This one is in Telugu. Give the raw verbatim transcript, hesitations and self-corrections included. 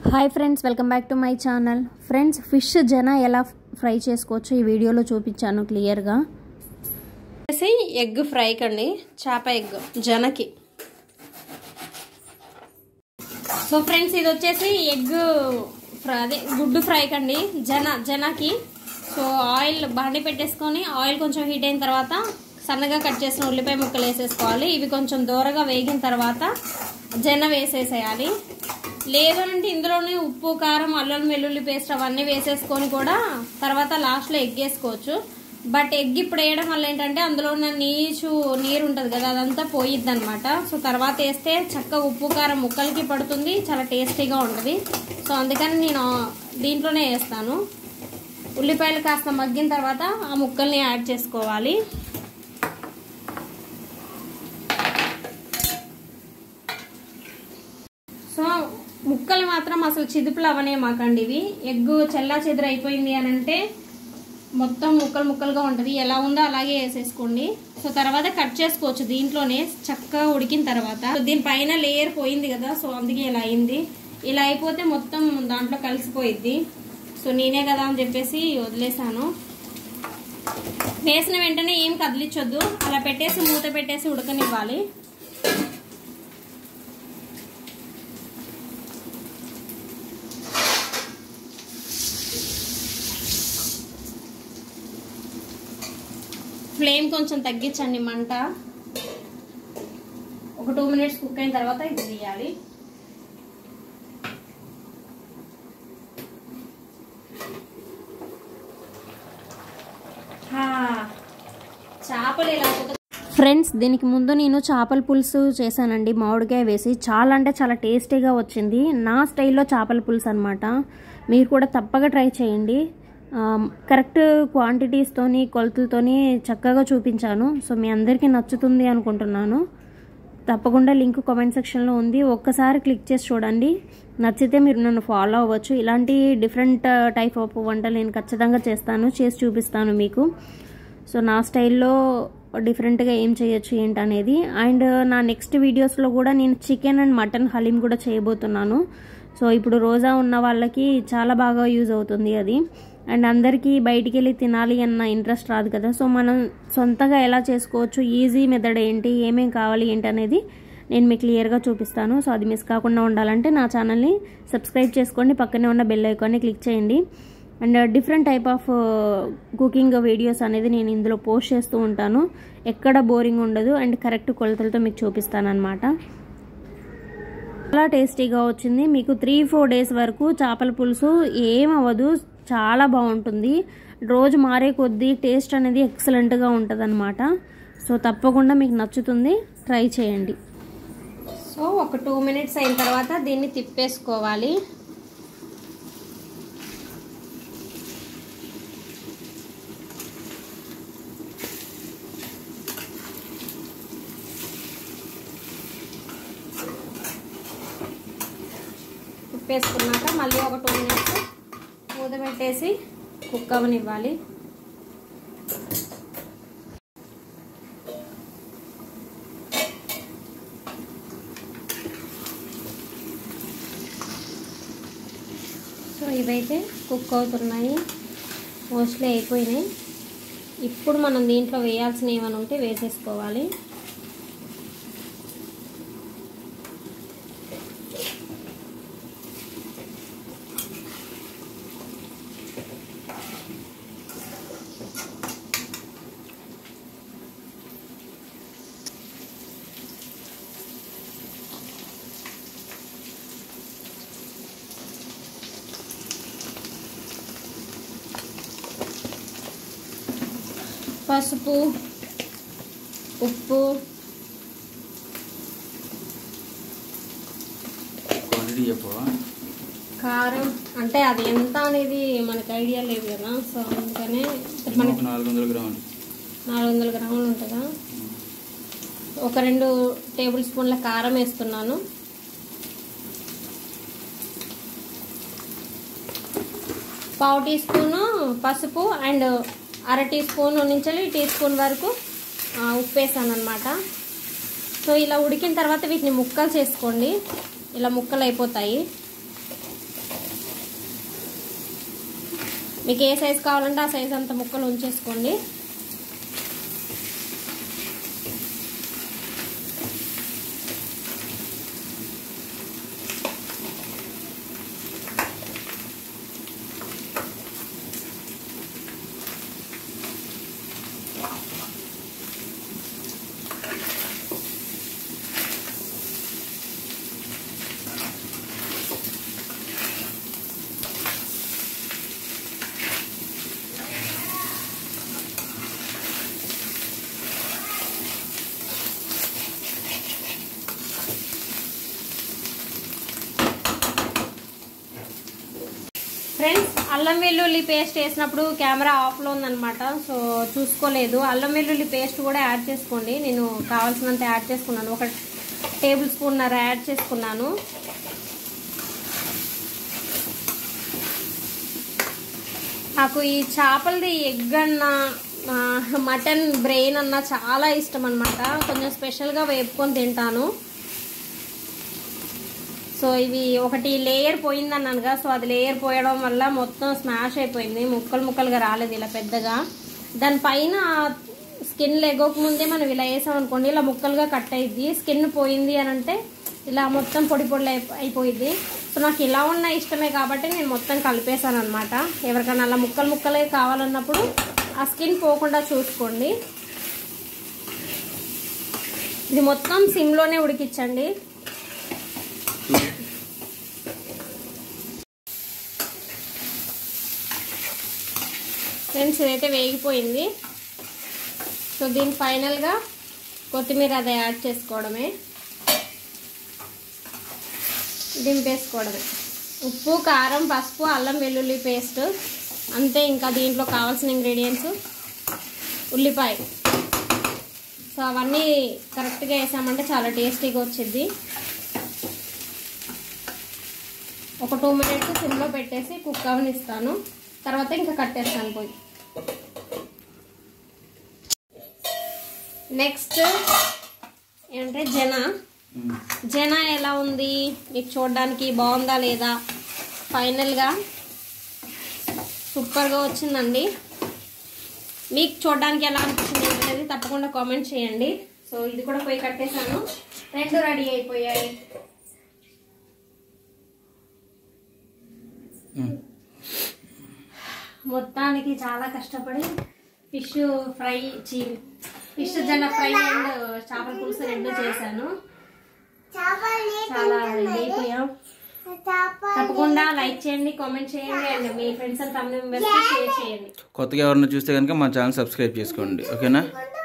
Hi friends, welcome back to my channel. Friends, fish జన ఎలా ఫ్రై చేసుకోవచ్చో ఈ వీడియోలో చూపించాను క్లియర్గా. ఎగ్ ఫ్రై కండి, చేప ఎగ్ జనకి. సో ఫ్రెండ్స్, ఇది వచ్చేసి ఎగ్ ఫ్రై, అదే గుడ్డు ఫ్రై కండి, జన జనకి. సో ఆయిల్ బాండి పెట్టేసుకొని ఆయిల్ కొంచెం హీట్ అయిన తర్వాత సన్నగా కట్ చేసిన ఉల్లిపాయ ముక్కలు వేసేసుకోవాలి. ఇవి కొంచెం దూరగా వేగిన తర్వాత జన వేసేసేయాలి. లేదంటే ఇందులోనే ఉప్పు, కారం, అల్లం వెల్లుల్లి పేస్ట్ అవన్నీ వేసేసుకొని కూడా తర్వాత లాస్ట్లో ఎగ్ వేసుకోవచ్చు. బట్ ఎగ్ ఇప్పుడు వేయడం వల్ల ఏంటంటే అందులో ఉన్న నీచు నీరు ఉంటుంది కదా, అదంతా పోయిద్ది అనమాట. సో తర్వాత వేస్తే చక్కగా ఉప్పు కారం ముక్కలకి పడుతుంది, చాలా టేస్టీగా ఉంటుంది. సో అందుకని నేను దీంట్లోనే వేస్తాను. ఉల్లిపాయలు కాస్త మగ్గిన తర్వాత ఆ ముక్కల్ని యాడ్ చేసుకోవాలి. సో ముక్కలు మాత్రం అసలు చిదుపులు అవనే మాకండి. ఇవి ఎగ్గు చెల్లా చెదురు అయిపోయింది అని అంటే మొత్తం ముక్కలు ముక్కలుగా ఉంటుంది. ఎలా ఉందో అలాగే వేసేసుకోండి. సో తర్వాత కట్ చేసుకోవచ్చు దీంట్లోనే చక్కగా ఉడికిన తర్వాత. దీనిపైన లేయర్ పోయింది కదా, సో అందుకే ఇలా అయింది. ఇలా అయిపోతే మొత్తం దాంట్లో కలిసిపోయిద్ది. సో నేనే కదా అని చెప్పేసి వదిలేసాను. వేసిన వెంటనే ఏం కదిలించొద్దు, అలా పెట్టేసి మూత పెట్టేసి ఉడకనివ్వాలి. ఫ్లేమ్ కొంచెం తగ్గించండి మంట. ఒక టూ మినిట్స్ కుక్ అయిన తర్వాత ఇది తీయాలి. చేపలు ఇలా ఫ్రెండ్స్, దీనికి ముందు నేను చేపల పులుసు చేశానండి మామిడికాయ వేసి. చాలా అంటే చాలా టేస్టీగా వచ్చింది. నా స్టైల్లో చేపల పులుసు అనమాట. మీరు కూడా తప్పగా ట్రై చేయండి. కరెక్ట్ క్వాంటిటీస్తోని కొలతలతోని చక్కగా చూపించాను. సో మీ అందరికీ నచ్చుతుంది అనుకుంటున్నాను. తప్పకుండా లింక్ కామెంట్ సెక్షన్లో ఉంది, ఒక్కసారి క్లిక్ చేసి చూడండి. నచ్చితే మీరు నన్ను ఫాలో అవ్వచ్చు. ఇలాంటి డిఫరెంట్ టైప్ ఆఫ్ వంటలు నేను ఖచ్చితంగా చేస్తాను, చేసి చూపిస్తాను మీకు. సో నా స్టైల్లో డిఫరెంట్గా ఏం చేయొచ్చు ఏంటనేది. అండ్ నా నెక్స్ట్ వీడియోస్లో కూడా నేను చికెన్ అండ్ మటన్ హలీం కూడా చేయబోతున్నాను. సో ఇప్పుడు రోజా ఉన్న వాళ్ళకి చాలా బాగా యూజ్ అవుతుంది అది. అండ్ అందరికీ బయటికి వెళ్ళి తినాలి అన్న ఇంట్రెస్ట్ రాదు కదా. సో మనం సొంతగా ఎలా చేసుకోవచ్చు, ఈజీ మెథడ్ ఏంటి, ఏమేం కావాలి ఏంటి అనేది నేను మీకు క్లియర్గా చూపిస్తాను. సో అది మిస్ కాకుండా ఉండాలంటే నా ఛానల్ని సబ్స్క్రైబ్ చేసుకోండి, పక్కనే ఉన్న బెల్ ఐకాన్ని క్లిక్ చేయండి. And different type of cooking videos అనేది నేను ఇందులో పోస్ట్ చేస్తూ ఉంటాను. ఎక్కడ బోరింగ్ ఉండదు అండ్ కరెక్ట్ కొలతలతో మీకు చూపిస్తాను అనమాట. చాలా టేస్టీగా వచ్చింది. మీకు త్రీ ఫోర్ డేస్ వరకు చేపల పులుసు ఏమవ్వదు, చాలా బాగుంటుంది. రోజు మారే కొద్దీ టేస్ట్ అనేది ఎక్సలెంట్గా ఉంటుంది అనమాట. సో తప్పకుండా మీకు నచ్చుతుంది, ట్రై చేయండి. సో ఒక టూ మినిట్స్ అయిన తర్వాత దీన్ని తిప్పేసుకోవాలి. తిప్పేసుకున్నాక మళ్ళీ ఒక టూ మినిట్స్ మూత పెట్టేసి కుక్ అవ్వనివ్వాలి. సో ఇవైతే కుక్ అవుతున్నాయి, మోస్ట్లీ అయిపోయినాయి. ఇప్పుడు మనం దీంట్లో వేయాల్సినవి ఏమైనా ఉంటే వేసేసుకోవాలి. పసుపు, ఉప్పు, కారం, అంటే అది ఎంత అనేది మనకు ఐడియా లేదు కదా. సో అందుకనే మనకి నాలుగు వందల గ్రాములు నాలుగు వందల గ్రాములు ఉంటుందా. ఒక రెండు టేబుల్ స్పూన్ల కారం వేస్తున్నాను. పావు టీ స్పూను పసుపు అండ్ అర టీ స్పూన్ నుంచి టీ స్పూన్ వరకు ఉప్పు వేసాను అనమాట. సో ఇలా ఉడికిన తర్వాత వీటిని ముక్కలు చేసుకోండి. ఇలా ముక్కలు అయిపోతాయి. మీకు ఏ సైజు కావాలంటే ఆ సైజు అంత ముక్కలు ఉంచేసుకోండి. ఫ్రెండ్స్, అల్లం వెల్లుల్లి పేస్ట్ వేసినప్పుడు కెమెరా ఆఫ్లో ఉందన్నమాట, సో చూసుకోలేదు. అల్లం వెల్లుల్లి పేస్ట్ కూడా యాడ్ చేసుకోండి. నేను కావాల్సినంత యాడ్ చేసుకున్నాను, ఒక టేబుల్ స్పూన్ నర యాడ్ చేసుకున్నాను. నాకు ఈ చేపలది ఎగ్ అన్న మటన్ బ్రెయిన్ అన్న చాలా ఇష్టం అనమాట. కొంచెం స్పెషల్గా వేపుకొని తింటాను. సో ఇవి ఒకటి లేయర్ పోయింది అన్నానుగా, సో అది లేయర్ పోయడం వల్ల మొత్తం స్మాష్ అయిపోయింది, ముక్కలు ముక్కలుగా రాలేదు ఇలా పెద్దగా. దానిపైన స్కిన్ లెగోక ముందే మనం ఇలా వేసాం అనుకోండి, ఇలా ముక్కలుగా కట్ అయ్యిద్ది. స్కిన్ పోయింది అని అంటే ఇలా మొత్తం పొడి పొడి అయిపోయింది. సో నాకు ఇలా ఉన్న ఇష్టమే కాబట్టి నేను మొత్తం కలిపేశాను అనమాట. ఎవరికైనా అలా ముక్కలు ముక్కలే కావాలన్నప్పుడు ఆ స్కిన్ పోకుండా చూసుకోండి. ఇది మొత్తం సిమ్లోనే ఉడికించండి. ఫ్రెండ్స్, ఇదైతే వేగిపోయింది. సో దీని ఫైనల్గా కొత్తిమీర అది యాడ్ చేసుకోవడమే, దింపేసుకోవడమే. ఉప్పు, కారం, పసుపు, అల్లం వెల్లుల్లి పేస్ట్ అంతే. ఇంకా దీంట్లో కావాల్సిన ఇంగ్రీడియంట్స్ ఉల్లిపాయ. సో అవన్నీ కరెక్ట్గా వేసామంటే చాలా టేస్టీగా వచ్చింది. ఒక టూ మినిట్స్ సిమ్లో పెట్టేసి కుక్ అవనిస్తాను, తర్వాత ఇంకా కట్టేస్తాను పోయి. నెక్స్ట్ ఏంటంటే జన జన ఎలా ఉంది మీకు చూడడానికి, బాగుందా లేదా? ఫైనల్గా సూపర్గా వచ్చిందండి. మీకు చూడడానికి ఎలా అనిపించింది అనేది తప్పకుండా కామెంట్ చేయండి. సో ఇది కూడా పోయి కట్టేశాను, రెండు రెడీ అయిపోయాయి. మొత్తానికి చాలా కష్టపడి ఫిష్ ఫ్రై ఫిష్ జన ఫ్రై అండ్ చేపల పులుసు రెండు చేశాను. చాలా రెడీ అయిపోయాం. తప్పకుండా లైక్ చేయండి, కామెంట్ చేయండి అండ్ మీ ఫ్రెండ్స్ అండ్ ఫ్యామిలీ మెంబర్స్ కి షేర్ చేయండి. కొత్తగా ఎవరైనా చూస్తే కనుక మా ఛానల్ సబ్స్క్రైబ్ చేసుకోండి. ఓకేనా?